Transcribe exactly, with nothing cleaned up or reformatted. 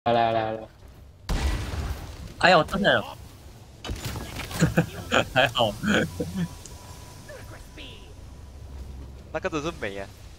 来来来来， 哎呀，我真的还好。 那个真是美啊！